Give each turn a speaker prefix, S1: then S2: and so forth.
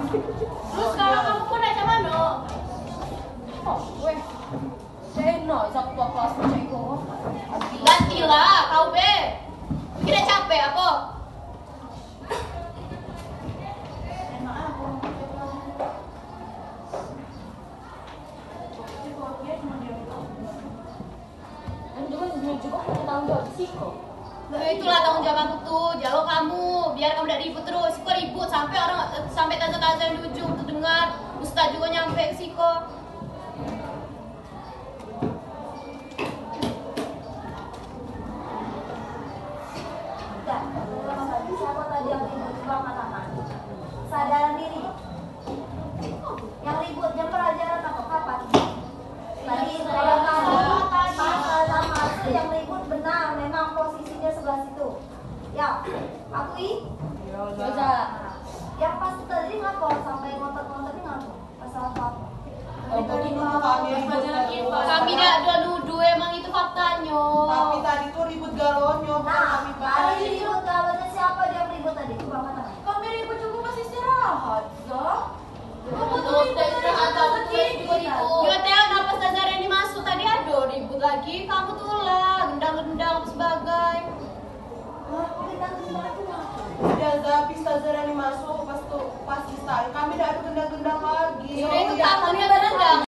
S1: Terus sekarang kamu mau naik sama no?
S2: Oh, gue. Seno, satu kelas ceko.
S1: Gantilah, kau be. Kira capek apa?
S2: Juga punya tanggung jawab sih kok.
S1: Itulah tanggung jawab aku tuh, jalo kamu, biar kamu tidak ribut terus. Siko ribut sampai orang sampai tante-tante yang di ujung tuh dengar, Ustaz juga nyampe ke Siko.
S3: Siapa tadi yang ribut juga katakan? Sadaran diri. Yang ribut jam pelajaran atau kapan? Tadi kalau kamu masalah masuk yang ribut benar, memang posisinya sebelah situ. Ya, akui.
S2: Bisa.
S3: Yang pasti tadi ngapa sampai ngotot-ngotot ngapa? Masalah apa?
S4: Tadi itu kami ribut galonyo.
S1: Kami tidak ada nuduh, emang itu faktanya.
S4: Tapi tadi tuh ribut galonyo, bukan
S3: Nah,
S4: kami
S3: tadi
S4: baik.
S3: ribut galonnya siapa yang ribut tadi? Coba katakan.
S2: Kami ribut juga pas istirahat, Zah.
S1: Kamu tuh istirahat kamu tuh ribut. Juga Teo, kenapa Ustazah Reni masuk tadi ada ribut lagi? Kamu tuh lah, gendang-gendang apa sebagai.
S4: Udah tapi Stazarani masuk pas istirahat kami tidak ada gendang-gendang lagi.
S1: Yaudah itu kamu yang gendang.